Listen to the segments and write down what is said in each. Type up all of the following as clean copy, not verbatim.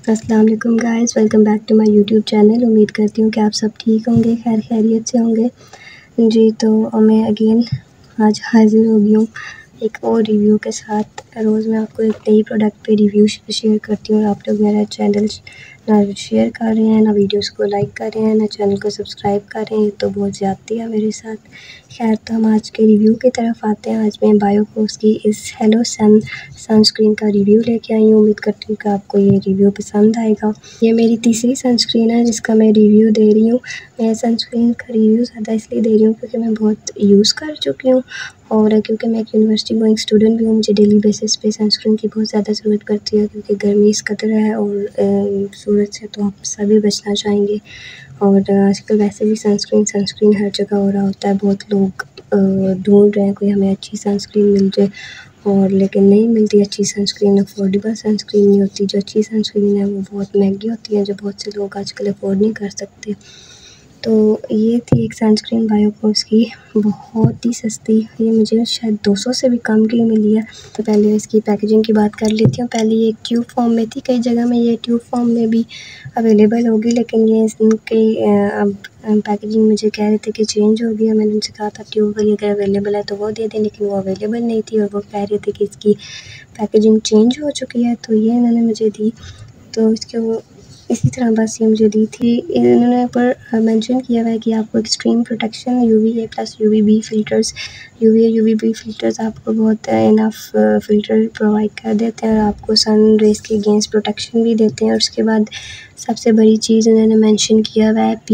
अस्सलाम वालेकुम guys, welcome back to my YouTube channel. उम्मीद करती हूँ कि आप सब ठीक होंगे, खैरियत से होंगे। जी तो मैं अगेन आज हाज़िर हो गई हूँ एक और रिव्यू के साथ। रोज़ मैं आपको एक नई प्रोडक्ट पे रिव्यू शेयर करती हूँ और आप लोग मेरा चैनल ना शेयर कर रहे हैं, ना वीडियोस को लाइक कर रहे हैं, ना चैनल को सब्सक्राइब कर रहे हैं। तो बहुत ज़्यादती है मेरे साथ। खैर, तो हम आज के रिव्यू की तरफ आते हैं। आज मैं बायोकोस की इस हेलो सनस्क्रीन का रिव्यू लेके आई हूँ। उम्मीद करती हूँ कि आपको ये रिव्यू पसंद आएगा। ये मेरी तीसरी सनस्क्रीन है जिसका मैं रिव्यू दे रही हूँ। मैं सनस्क्रीन का रिव्यू ज़्यादा इसलिए दे रही हूँ क्योंकि मैं बहुत यूज़ कर चुकी हूँ और क्योंकि मैं एक यूनिवर्सिटी गोइंग स्टूडेंट भी हूँ। मुझे डेली बेसिस पे सनस्क्रीन की बहुत ज़्यादा ज़रूरत पड़ती है क्योंकि गर्मी इस कदर है और सूरज से तो आप सभी बचना चाहेंगे। और आजकल वैसे भी सनस्क्रीन हर जगह हो रहा होता है। बहुत लोग ढूंढ रहे हैं कोई हमें अच्छी सनस्क्रीन मिल जाए, और लेकिन नहीं मिलती अच्छी सनस्क्रीन। अफोर्डेबल सनस्क्रीन नहीं होती। जो अच्छी सनस्क्रीन है वो बहुत महंगी होती है, जो बहुत से लोग आजकल अफोर्ड नहीं कर सकते। तो ये थी एक सनस्क्रीन बायोकोस की, बहुत ही सस्ती। ये मुझे शायद 200 से भी कम की मिली है। तो पहले इसकी पैकेजिंग की बात कर लेती हूँ। पहले ये ट्यूब फॉर्म में थी, कई जगह में ये ट्यूब फॉर्म में भी अवेलेबल होगी, लेकिन ये इनकी अब पैकेजिंग मुझे कह रहे थे कि चेंज हो गई है। मैंने उनसे कहा था ट्यूब वाली अगर अवेलेबल है तो वो दे दें, लेकिन वो अवेलेबल नहीं थी और वो कह रहे थे कि इसकी पैकेजिंग चेंज हो चुकी है। तो ये इन्होंने मुझे दी, तो इसके वो इसी तरह बस ये मुझे दी थी। इन्होंने ऊपर मेंशन किया हुआ है कि आपको extreme protection UVA plus UVB filters, UVA UVB filters आपको बहुत इनफ फ़िल्टर प्रोवाइड कर देते हैं और आपको सन रेज़ के अगेंस्ट प्रोटेक्शन भी देते हैं। और उसके बाद सबसे बड़ी चीज़ इन्होंने मेंशन किया हुआ है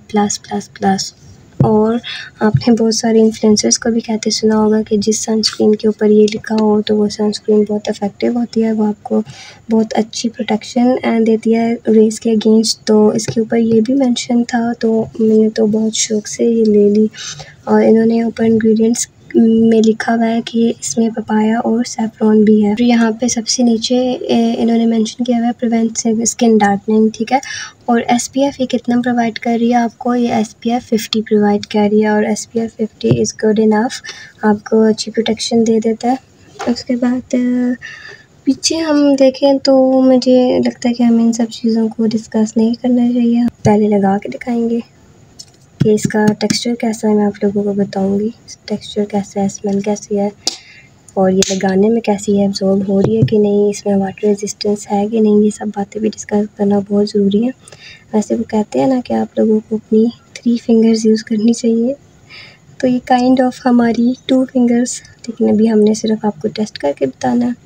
PA+++। और आपने बहुत सारे इन्फ्लुएंसर्स को भी कहते सुना होगा कि जिस सनस्क्रीन के ऊपर ये लिखा हो तो वो सनस्क्रीन बहुत इफ़ेक्टिव होती है, वो आपको बहुत अच्छी प्रोटेक्शन देती है रेज़ के अगेंस्ट। तो इसके ऊपर ये भी मेंशन था, तो मैंने तो बहुत शौक़ से ये ले ली। और इन्होंने ऊपर इंग्रेडिएंट्स में लिखा हुआ है कि इसमें पपाया और सैफ़रॉन भी है। फिर यहाँ पे सबसे नीचे इन्होंने मेंशन किया हुआ है प्रिवेंट स्किन डार्कनिंग, ठीक है। और SPF ये कितना प्रोवाइड कर रही है आपको, ये SPF 50 प्रोवाइड कर रही है और SPF 50 इज़ गुड इनफ, आपको अच्छी प्रोटेक्शन दे देता है। उसके बाद पीछे हम देखें तो मुझे लगता है कि हमें इन सब चीज़ों को डिस्कस नहीं करना चाहिए। पहले लगा के दिखाएंगे कि इसका टेक्सचर कैसा है। मैं आप लोगों को बताऊंगी टेक्सचर कैसा है, स्मेल कैसी है और ये लगाने में कैसी है, एब्जॉर्ब हो रही है कि नहीं, इसमें वाटर रेजिस्टेंस है कि नहीं। ये सब बातें भी डिस्कस करना बहुत ज़रूरी है। वैसे वो कहते हैं ना कि आप लोगों को अपनी 3 फिंगर्स यूज़ करनी चाहिए, तो ये काइंड ऑफ हमारी 2 फिंगर्स, लेकिन अभी हमने सिर्फ आपको टेस्ट करके बताना है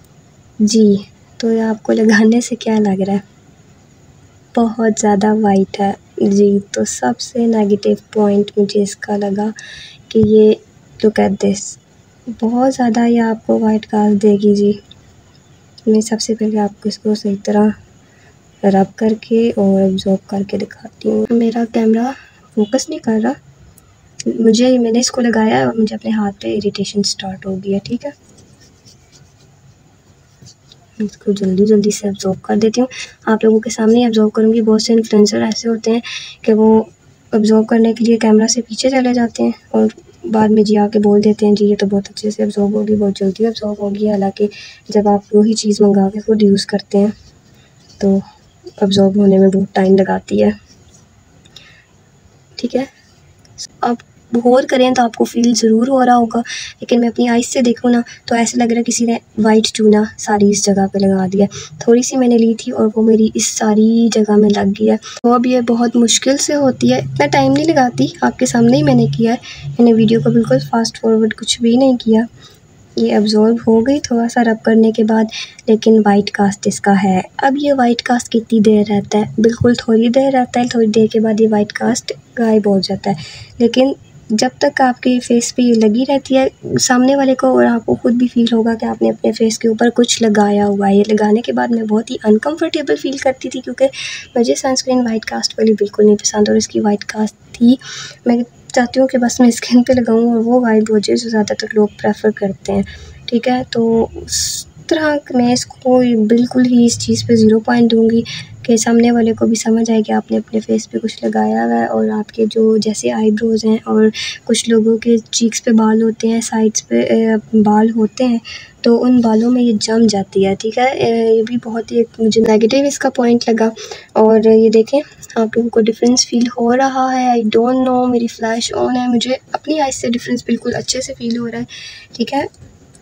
जी। तो ये आपको लगाने से क्या लग रहा है, बहुत ज़्यादा वाइट है जी। तो सबसे नेगेटिव पॉइंट मुझे इसका लगा कि ये लुक एट दिस, बहुत ज़्यादा ये आपको वाइट कास्ट देगी जी। मैं सबसे पहले आपको इसको सही तरह रब करके और एब्जॉर्ब करके दिखाती हूँ। मेरा कैमरा फोकस नहीं कर रहा, मैंने इसको लगाया और मुझे अपने हाथ पे इरिटेशन स्टार्ट हो गई है, ठीक है। इसको जल्दी से एब्जॉर्ब कर देती हूँ, आप लोगों के सामने एब्जॉर्ब करूँगी। बहुत से इन्फ्लुएंसर ऐसे होते हैं कि वो एब्जॉर्ब करने के लिए कैमरा से पीछे चले जाते हैं और बाद में जी आके बोल देते हैं जी ये तो बहुत अच्छे से एब्जॉर्ब होगी, बहुत जल्दी एब्जॉर्ब होगी। हालांकि जब आप वही चीज़ मंगा के खुद यूज़ करते हैं तो एब्जॉर्ब होने में बहुत टाइम लगाती है, ठीक है। अब गौर करें तो आपको फील ज़रूर हो रहा होगा, लेकिन मैं अपनी आइज़ से देखूँ ना तो ऐसा लग रहा है किसी ने वाइट चूना सारी इस जगह पे लगा दिया। थोड़ी सी मैंने ली थी और वो मेरी इस सारी जगह में लग गई है। तो अब ये बहुत मुश्किल से होती है, इतना टाइम नहीं लगाती, आपके सामने ही मैंने किया है। मैंने वीडियो को बिल्कुल फास्ट फॉरवर्ड कुछ भी नहीं किया। ये एब्जॉर्ब हो गई थोड़ा सा रब करने के बाद, लेकिन वाइट कास्ट इसका है। अब ये वाइट कास्ट कितनी देर रहता है, बिल्कुल थोड़ी देर रहता है। थोड़ी देर के बाद ये वाइट कास्ट गायब हो जाता है, लेकिन जब तक आपके फेस पे ये लगी रहती है सामने वाले को और आपको खुद भी फील होगा कि आपने अपने फेस के ऊपर कुछ लगाया हुआ है। ये लगाने के बाद मैं बहुत ही अनकंफर्टेबल फील करती थी क्योंकि मुझे सनस्क्रीन वाइट कास्ट वाली बिल्कुल नहीं पसंद और इसकी वाइट कास्ट थी। मैं चाहती हूँ कि बस मैं स्किन पे लगाऊँ और वो गायब हो जाए, जो ज़्यादातर लोग प्रेफर करते हैं, ठीक है। तो तरह मैं इसको बिल्कुल ही इस चीज़ पे 0 पॉइंट दूँगी कि सामने वाले को भी समझ आए कि आपने अपने फेस पे कुछ लगाया हुआ है। और आपके जो जैसे आईब्रोज़ हैं और कुछ लोगों के चीक्स पे बाल होते हैं, साइड्स पे बाल होते हैं, तो उन बालों में ये जम जाती है, ठीक है। ये भी बहुत ही एक मुझे नेगेटिव इसका पॉइंट लगा। और ये देखें, आप लोगों को डिफरेंस फ़ील हो रहा है, आई डोंट नो, मेरी फ्लैश ऑन है, मुझे अपनी आइज़ से डिफरेंस बिल्कुल अच्छे से फ़ील हो रहा है, ठीक है।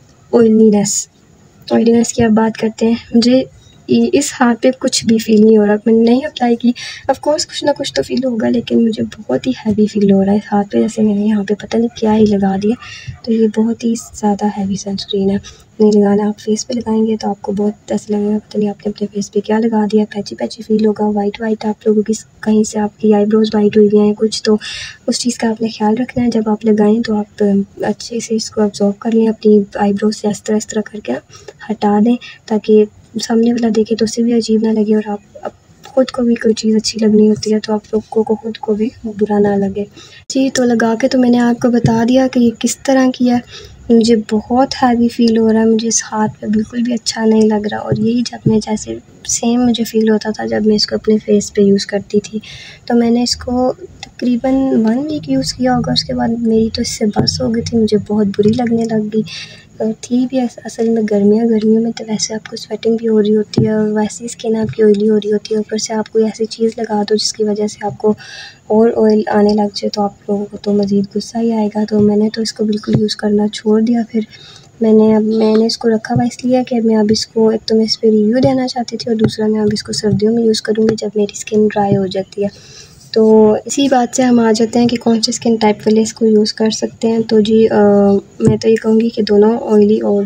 ऑयलीनेस की आप बात करते हैं, मुझे इस हाथ पे कुछ भी फ़ील नहीं हो रहा। मैंने नहीं अप्लाई की, ऑफ़ कोर्स कुछ ना कुछ तो फ़ील होगा, लेकिन मुझे बहुत ही हैवी फ़ील हो रहा है इस हाथ पे, जैसे मैंने यहाँ पे पता नहीं क्या ही लगा दिया। तो ये बहुत ही ज़्यादा हैवी सनस्क्रीन है, नहीं लगाना। आप फेस पे लगाएंगे तो आपको बहुत ऐसा लगेगा पता नहीं आपने अपने फेस पे क्या लगा दिया, पैची पैची फ़ील होगा, वाइट आप लोगों की कहीं से आपकी आईब्रोज़ वाइट हुई हैं कुछ, तो उस चीज़ का आपने ख्याल रखना है। जब आप लगाएं तो आप अच्छे से इसको अब्ज़ॉर्ब कर लें अपनी आईब्रोज़ से, इस तरह करके हटा दें, ताकि सामने वाला देखे तो उसे भी अजीब ना लगे। और आप खुद को भी कोई चीज़ अच्छी लगनी होती है तो आप लोगों को खुद को भी बुरा ना लगे जी। तो लगा के तो मैंने आपको बता दिया कि ये किस तरह की है। मुझे बहुत हैवी फ़ील हो रहा है, मुझे इस हाथ पे बिल्कुल भी अच्छा नहीं लग रहा। और यही जब मैं जैसे सेम मुझे फ़ील होता था जब मैं इसको अपने फेस पे यूज़ करती थी। तो मैंने इसको तकरीबन 1 वीक यूज़ किया होगा, उसके बाद मेरी तो इससे बस हो गई थी, मुझे बहुत बुरी लगने लग गई। थी भी असल में गर्मियों में तो वैसे आपको स्वेटिंग भी हो रही होती है और वैसे ही स्किन आपकी ऑयली हो रही होती है, ऊपर से आप कोई ऐसी चीज़ लगा दो जिसकी वजह से आपको और ऑयल आने लग जाए तो आप लोगों को तो मज़ीद गुस्सा ही आएगा। तो मैंने तो इसको बिल्कुल यूज़ करना छोड़ दिया। फिर मैंने इसको रखा हुआ इसलिए कि मैं अब इसको, एक तो मैं इस पर रिव्यू देना चाहती थी और दूसरा मैं अब इसको सर्दियों में यूज़ करूँगी जब मेरी स्किन ड्राई हो जाती है। तो इसी बात से हम आ जाते हैं कि कौन से स्किन टाइप वाले इसको यूज़ कर सकते हैं। तो जी मैं तो ये कहूँगी कि दोनों ऑयली और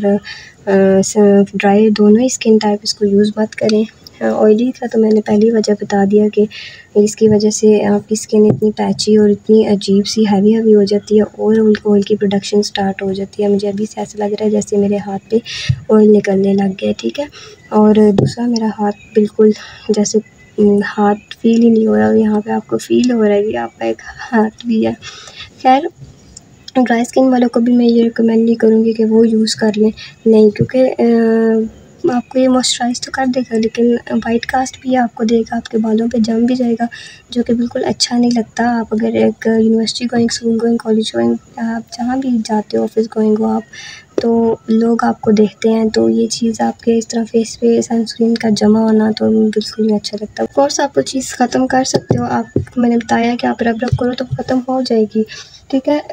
ड्राई दोनों ही स्किन टाइप इसको यूज़ मत करें। ऑयली का तो मैंने पहली वजह बता दिया कि इसकी वजह से आपकी स्किन इतनी पैची और इतनी अजीब सी हैवी हो जाती है और ऑयल की प्रोडक्शन स्टार्ट हो जाती है। मुझे अभी से ऐसा लग रहा है जैसे मेरे हाथ पे ऑयल निकलने लग गया, ठीक है। और दूसरा मेरा हाथ बिल्कुल जैसे हाथ फ़ील ही नहीं हो रहा, और यहाँ पे आपको फ़ील हो रहा है कि आपका एक हाथ भी है। खैर, ड्राई स्किन वालों को भी मैं ये रिकमेंड नहीं करूँगी कि वो यूज़ कर लें, नहीं, क्योंकि आपको ये मॉइस्चराइज़ तो कर देगा लेकिन वाइट कास्ट भी आपको देगा, आपके बालों पे जम भी जाएगा, जो कि बिल्कुल अच्छा नहीं लगता। आप अगर एक university going, school going, college going, आप जहाँ भी जाते हो, ऑफिस गोइंग हो आप, तो लोग आपको देखते हैं, तो ये चीज़ आपके इस तरह फेस पे सनस्क्रीन का जमा होना तो बिल्कुल नहीं अच्छा लगता। ऑफ कोर्स आप वो चीज़ ख़त्म कर सकते हो, आप, मैंने बताया कि आप रब करो तो ख़त्म हो जाएगी, ठीक है।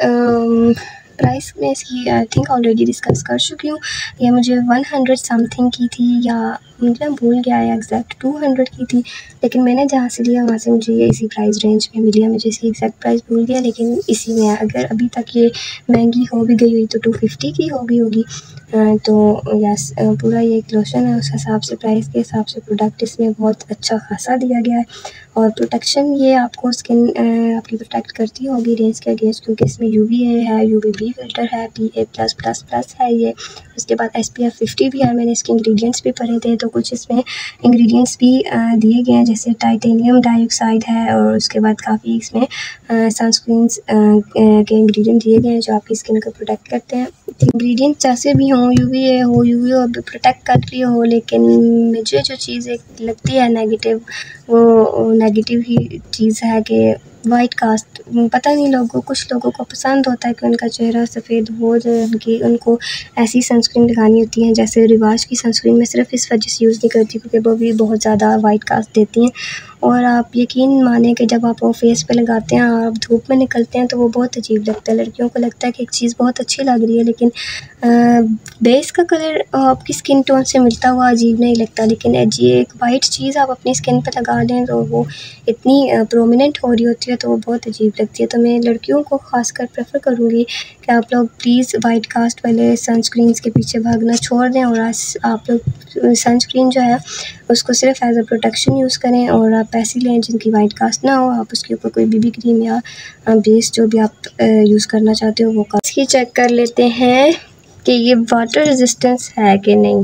प्राइस मैं इसकी आई थिंक ऑलरेडी डिस्कस कर चुकी हूँ। ये मुझे 100 समथिंग की थी, या मुझे भूल गया है एग्जैक्ट, 200 की थी, लेकिन मैंने जहाँ से लिया वहाँ से मुझे ये इसी प्राइस रेंज में मिली है। मुझे इसकी एग्जैक्ट प्राइस भूल गया लेकिन इसी में है। अगर अभी तक ये महंगी हो भी गई हुई तो 250 की हो गई होगी। तो यस, पूरा ये एक लोशन है, उस हिसाब से प्राइस के हिसाब से प्रोडक्ट इसमें बहुत अच्छा खासा दिया गया है। और प्रोटेक्शन ये आपको स्किन आपकी प्रोटेक्ट करती होगी रेंज के अगेंस्ट, क्योंकि इसमें UVA है, UVB फ़िल्टर है, PA+++ है ये। उसके बाद SPF 50 भी है। मैंने इसके इंग्रेडिएंट्स भी पढ़े थे, तो कुछ इसमें इंग्रेडिएंट्स भी दिए गए हैं, जैसे टाइटेनियम डाइऑक्साइड है, और उसके बाद काफ़ी इसमें सनस्क्रीन्स के इंग्रेडिएंट दिए गए हैं जो आपकी स्किन को प्रोटेक्ट करते हैं। इंग्रेडिएंट जैसे भी हों, UVA हो, UVA प्रोटेक्ट कर रही हो, लेकिन मुझे जो चीज़ एक लगती है नेगेटिव, वो नेगेटिव ही चीज़ है कि वाइट कास्ट। पता नहीं कुछ लोगों को पसंद होता है कि उनका चेहरा सफ़ेद हो जाए, उनको ऐसी सनस्क्रीन लगानी होती हैं। जैसे रिवाज की सनस्क्रीन मैं सिर्फ इस वजह से यूज़ नहीं करती क्योंकि वो भी बहुत ज़्यादा वाइट कास्ट देती हैं। और आप यकीन माने कि जब आप वो फेस पे लगाते हैं, आप धूप में निकलते हैं तो वो बहुत अजीब लगता है। लड़कियों को लगता है कि एक चीज़ बहुत अच्छी लग रही है, लेकिन बेस का कलर आपकी स्किन टोन से मिलता हुआ अजीब नहीं लगता, लेकिन ये एक वाइट चीज़ आप अपनी स्किन पे लगा लें तो वो इतनी प्रोमिनेंट हो रही होती है तो वो बहुत अजीब लगती है। तो मैं लड़कियों को ख़ासकर प्रेफर करूँगी कि आप लोग प्लीज़ वाइट कास्ट वाले सनस्क्रीन्स के पीछे भागना छोड़ दें, और आप लोग सनस्क्रीन जो है उसको सिर्फ एज अ प्रोटेक्शन यूज़ करें, और आप ऐसी लें जिनकी वाइट कास्ट ना हो। आप उसके ऊपर कोई BB क्रीम या बेस जो भी आप यूज़ करना चाहते हो वो इसकी चेक कर लेते हैं कि ये वाटर रेजिस्टेंस है कि नहीं।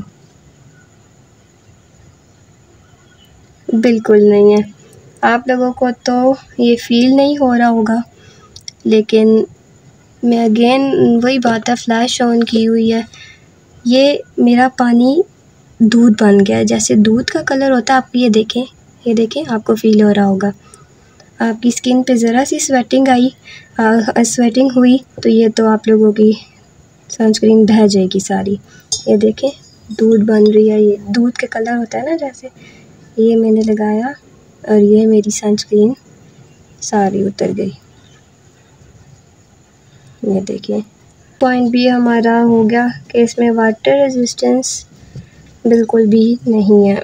बिल्कुल नहीं है। आप लोगों को तो ये फ़ील नहीं हो रहा होगा, लेकिन मैं अगेन वही बात है, फ्लैश ऑन की हुई है। ये मेरा पानी दूध बन गया है, जैसे दूध का कलर होता है। आप ये देखें आपको फ़ील हो रहा होगा। आपकी स्किन पे ज़रा सी स्वेटिंग आई, स्वेटिंग हुई तो ये तो आप लोगों की सनस्क्रीन बह जाएगी सारी। ये देखें दूध बन रही है, ये दूध के कलर होता है ना जैसे। ये मैंने लगाया और ये मेरी सनस्क्रीन सारी उतर गई। ये देखिए पॉइंट भी हमारा हो गया कि इसमें वाटर रेजिस्टेंस बिल्कुल भी नहीं है।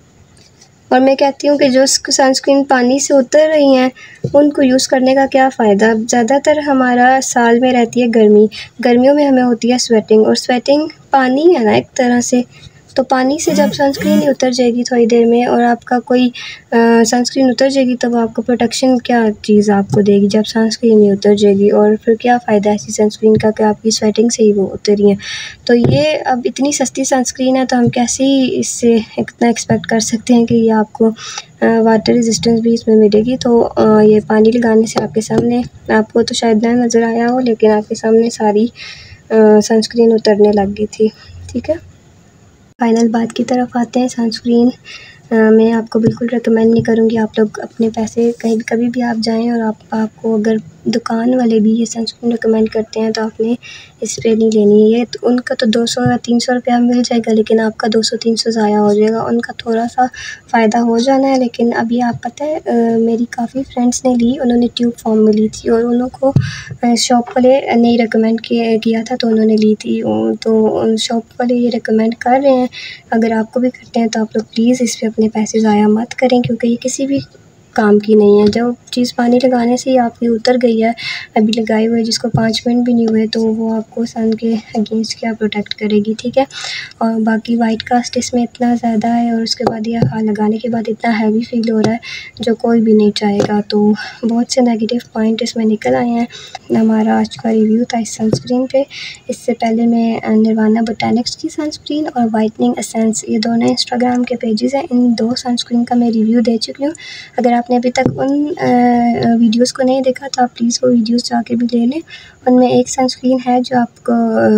और मैं कहती हूँ कि जो सनस्क्रीन पानी से उतर रही हैं उनको यूज़ करने का क्या फ़ायदा। ज़्यादातर हमारा साल में रहती है गर्मियों में हमें होती है स्वेटिंग, और स्वेटिंग पानी है ना एक तरह से। तो पानी से जब सनस्क्रीन ही उतर जाएगी थोड़ी देर में, और आपका कोई सनस्क्रीन उतर जाएगी, तब आपको प्रोटेक्शन क्या चीज़ आपको देगी जब सनस्क्रीन ही उतर जाएगी। और फिर क्या फ़ायदा ऐसी सनस्क्रीन का कि आपकी स्वेटिंग से ही वो उतरी है। तो ये अब इतनी सस्ती सनस्क्रीन है तो हम कैसे ही इससे इतना एक्सपेक्ट कर सकते हैं कि ये आपको वाटर रेजिस्टेंस भी इसमें मिलेगी। तो ये पानी लगाने से आपके सामने, आपको तो शायद ना नज़र आया हो, लेकिन आपके सामने सारी सनस्क्रीन उतरने लग गई थी। ठीक है, फाइनल बात की तरफ आते हैं। सनस्क्रीन मैं आपको बिल्कुल रिकमेंड नहीं करूँगी। आप लोग अपने पैसे कभी भी आप जाएँ और आपको अगर दुकान वाले भी ये सनस्क्रीन रिकमेंड करते हैं तो आपने स्प्रे नहीं लेनी है। ये तो उनका तो 200 या 300 रुपया मिल जाएगा, लेकिन आपका 200-300 ज़ाया हो जाएगा। उनका थोड़ा सा फ़ायदा हो जाना है, लेकिन अब ये आप पता है मेरी काफ़ी फ्रेंड्स ने ली, उन्होंने ट्यूब फॉर्म में ली थी और उनको शॉप वाले नहीं रिकमेंड किया था तो उन्होंने ली थी। तो शॉप वाले ये रिकमेंड कर रहे हैं। अगर आपको भी करते हैं तो आप लोग प्लीज़ इस पे अपने पैसे ज़ाया मत करें, क्योंकि ये किसी भी काम की नहीं है। जो चीज़ पानी लगाने से ही आपकी उतर गई है, अभी लगाए हुए जिसको 5 मिनट भी नहीं हुए, तो वो आपको सन के अगेंस्ट क्या प्रोटेक्ट करेगी। ठीक है, और बाकी वाइट कास्ट इसमें इतना ज़्यादा है और उसके बाद ये लगाने के बाद इतना हैवी फील हो रहा है जो कोई भी नहीं चाहेगा। तो बहुत से नेगेटिव पॉइंट इसमें निकल आए हैं। हमारा आज का रिव्यू था इस सनस्क्रीन पे। इससे पहले मैं निर्वाणा बोटैनिक्स की सनस्क्रीन और वाइटनिंग एसेंस, ये दोनों इंस्टाग्राम के पेजेस हैं, इन 2 सनस्क्रीन का मैं रिव्यू दे चुकी हूँ। अगर आपने अभी तक उन वीडियोस को नहीं देखा तो आप प्लीज़ वो वीडियोस जाके भी ले लें। उनमें एक सनस्क्रीन है जो आपको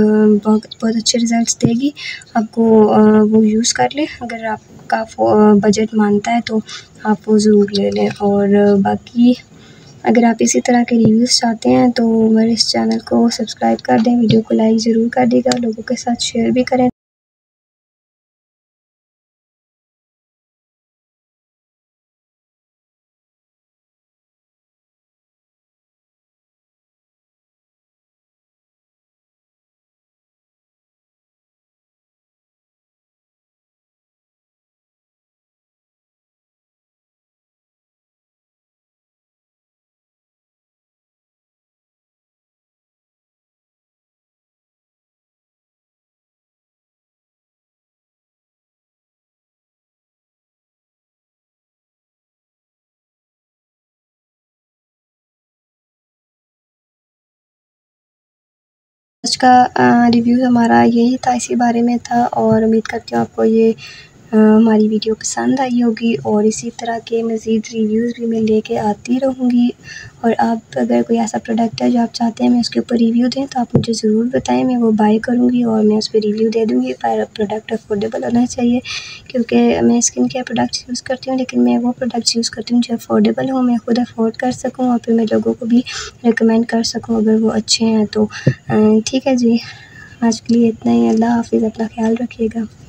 बहुत अच्छे रिज़ल्ट्स देगी। आपको वो यूज़ कर लें। अगर आपका बजट मानता है तो आप वो ज़रूर ले लें। और बाकी अगर आप इसी तरह के रिव्यूज़ चाहते हैं तो मेरे इस चैनल को सब्सक्राइब कर दें, वीडियो को लाइक ज़रूर कर देगा, लोगों के साथ शेयर भी करें। आज का रिव्यू हमारा यही था, इसी बारे में था, और उम्मीद करती हूँ आपको ये हमारी वीडियो पसंद आई होगी। और इसी तरह के मज़ीद रिव्यूज़ भी मैं लेके आती रहूँगी। और आप अगर कोई ऐसा प्रोडक्ट है जो आप चाहते हैं मैं उसके ऊपर रिव्यू दें तो आप मुझे ज़रूर बताएं, मैं वो बाय करूँगी और मैं उस पर रिव्यू दे दूँगी। पर प्रोडक्ट अफोर्डेबल होना चाहिए, क्योंकि मैं स्किन केयर प्रोडक्ट्स यूज़ करती हूँ, लेकिन मैं वो प्रोडक्ट्स यूज़ करती हूँ जो अफोर्डेबल हो, मैं खुद अफोर्ड कर सकूँ और फिर मैं लोगों को भी रिकमेंड कर सकूँ अगर वो अच्छे हैं तो। ठीक है जी, आज के लिए इतना ही। अल्लाह हाफ़िज़, अपना ख्याल रखिएगा।